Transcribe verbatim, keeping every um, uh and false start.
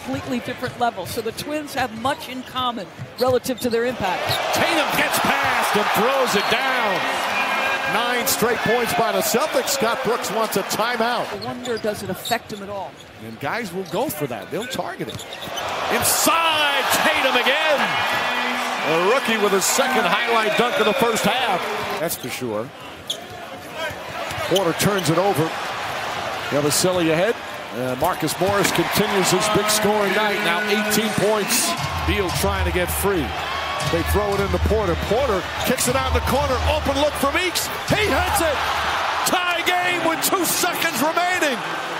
completely different level. So the Twins have much in common relative to their impact. Tatum gets past and throws it down. Nine straight points by the Celtics. Scott Brooks wants a timeout. I wonder, does it affect him at all? And guys will go for that. They'll target it. Inside, Tatum again. A rookie with his second highlight dunk of the first half. That's for sure. Porter turns it over. Yabusele ahead. Uh, Marcus Morris continues his big scoring night. Now eighteen points. Beal trying to get free. They throw it into Porter. Porter kicks it out in the corner. Open look for Meeks. He hits it. Tie game with two seconds remaining.